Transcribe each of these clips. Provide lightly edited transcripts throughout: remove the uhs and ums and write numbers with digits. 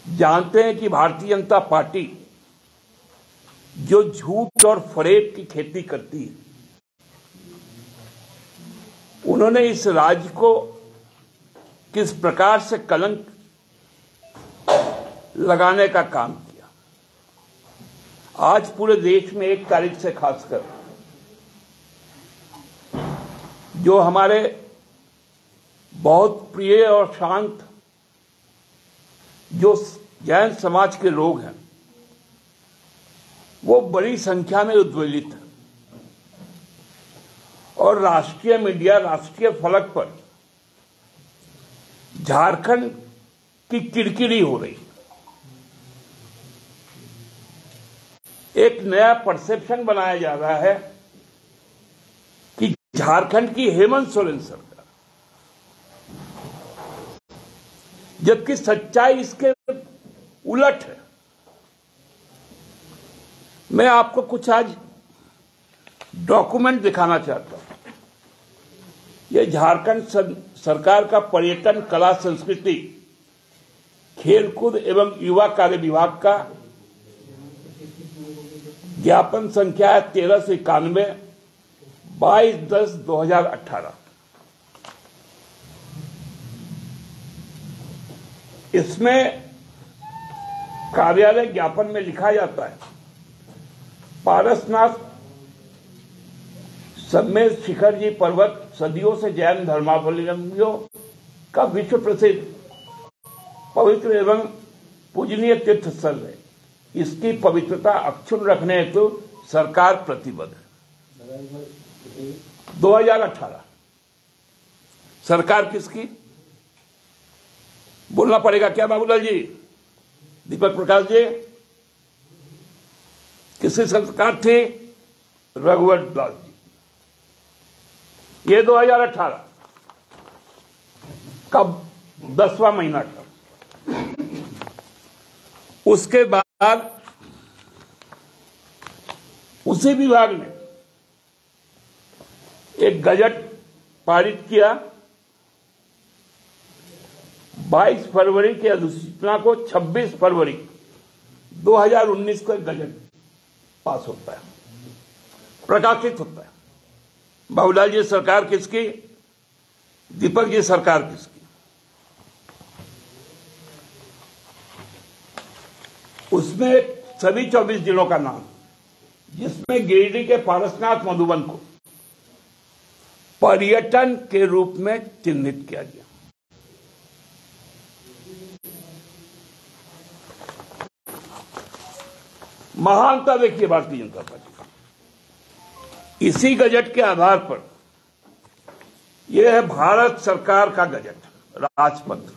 जानते हैं कि भारतीय जनता पार्टी जो झूठ और फरेब की खेती करती है, उन्होंने इस राज्य को किस प्रकार से कलंक लगाने का काम किया। आज पूरे देश में 1 तारीख से खासकर जो हमारे बहुत प्रिय और शांत जो जैन समाज के लोग हैं, वो बड़ी संख्या में उद्वेलित हैं और राष्ट्रीय मीडिया, राष्ट्रीय फलक पर झारखंड की किरकिरी हो रही है। एक नया परसेप्शन बनाया जा रहा है कि झारखंड की हेमंत सोरेन सरकार, जबकि सच्चाई इसके उलट है। मैं आपको कुछ आज डॉक्यूमेंट दिखाना चाहता हूं। यह झारखंड सरकार का पर्यटन, कला, संस्कृति, खेलकूद एवं युवा कार्य विभाग का ज्ञापन संख्या है 1391, 22/10/2018। इसमें कार्यालय ज्ञापन में लिखा जाता है, पारसनाथ समेत शिखर जी पर्वत सदियों से जैन धर्मावलंबियों का विश्व प्रसिद्ध पवित्र एवं पूजनीय तीर्थ स्थल है। इसकी पवित्रता अक्षुण्ण रखने हेतु सरकार प्रतिबद्ध है। 2018 सरकार किसकी? बोलना पड़ेगा क्या बाबूलाल जी, दीपक प्रकाश जी? किसकी सरकार थी? रघुवर दास जी। ये 2018 का 10वां महीना था। उसके बाद उसी विभाग ने एक गजट पारित किया। 22 फरवरी की अधिसूचना को 26 फरवरी 2019 को गजट पास होता है, प्रकाशित होता है। बाबूलाल जी सरकार किसकी? दीपक जी सरकार किसकी? उसमें सभी 24 जिलों का नाम, जिसमें गिरिडीह के पारसनाथ मधुबन को पर्यटन के रूप में चिन्हित किया गया। महानता देखिए भारतीय जनता पार्टी का। इसी गजट के आधार पर यह है भारत सरकार का गजट, राजपत्र।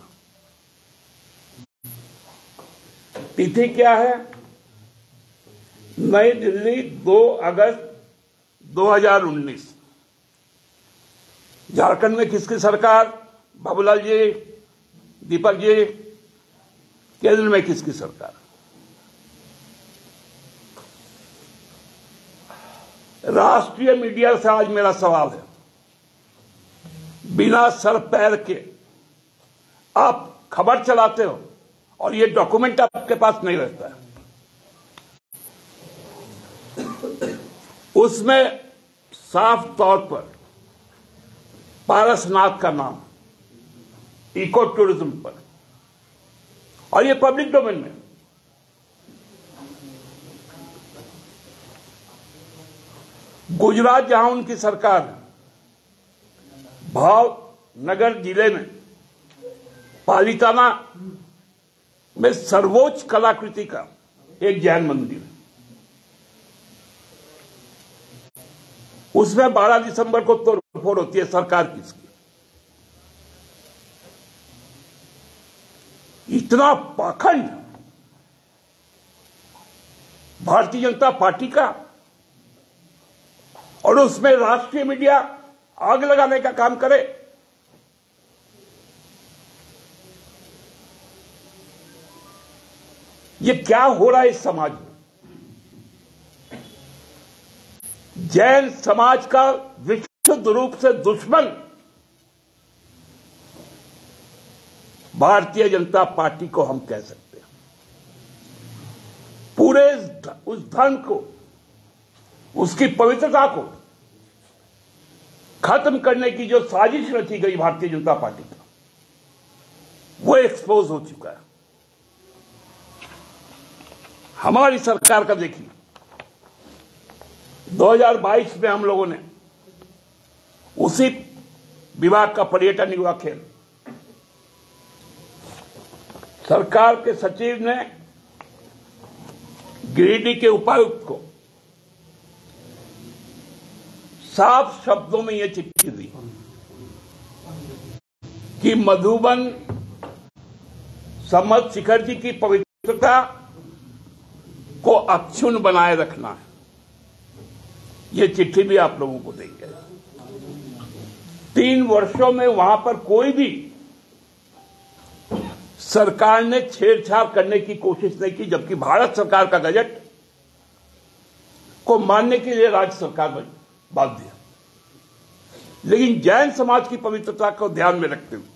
तिथि क्या है? नई दिल्ली, 2 अगस्त 2019। झारखंड में किसकी सरकार? बाबूलाल जी, दीपक जी? केंद्र में किसकी सरकार? राष्ट्रीय मीडिया से आज मेरा सवाल है, बिना सर पैर के आप खबर चलाते हो और ये डॉक्यूमेंट आपके पास नहीं रहता है। उसमें साफ तौर पर पारसनाथ का नाम इको टूरिज्म पर, और ये पब्लिक डोमेन में। गुजरात जहां उनकी सरकार है, भावनगर जिले में पालिताना में सर्वोच्च कलाकृति का एक जैन मंदिर है। उसमें 12 दिसंबर को तोड़फोड़ होती है। सरकार किसकी? इतना पाखंड भारतीय जनता पार्टी का, और उसमें राष्ट्रीय मीडिया आग लगाने का काम करे। ये क्या हो रहा है इस समाज में? जैन समाज का विशुद्ध रूप से दुश्मन भारतीय जनता पार्टी को हम कह सकते हैं। पूरे उस धर्म को, उसकी पवित्रता को खत्म करने की जो साजिश रची गई भारतीय जनता पार्टी का, वो एक्सपोज हो चुका है। हमारी सरकार का देखिए, 2022 में हम लोगों ने उसी विभाग का पर्यटन युवा खेल, सरकार के सचिव ने गिरिडीह के उपायुक्त को साफ शब्दों में यह चिट्ठी दी कि मधुबन सम्मत शिखर जी की पवित्रता को अक्षुण्ण बनाए रखना है। ये चिट्ठी भी आप लोगों को देंगे। 3 वर्षों में वहां पर कोई भी सरकार ने छेड़छाड़ करने की कोशिश नहीं की, जबकि भारत सरकार का बजट को मानने के लिए राज्य सरकार बाध्य है। लेकिन जैन समाज की पवित्रता को ध्यान में रखते हुए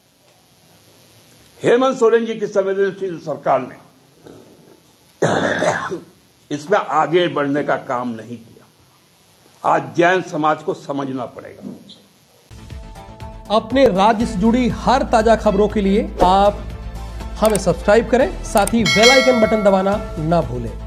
हेमंत सोरेन जी की संवेदनशील सरकार ने इसमें आगे बढ़ने का काम नहीं किया। आज जैन समाज को समझना पड़ेगा। अपने राज्य से जुड़ी हर ताजा खबरों के लिए आप हमें सब्सक्राइब करें, साथ ही बेल आइकन बटन दबाना ना भूलें।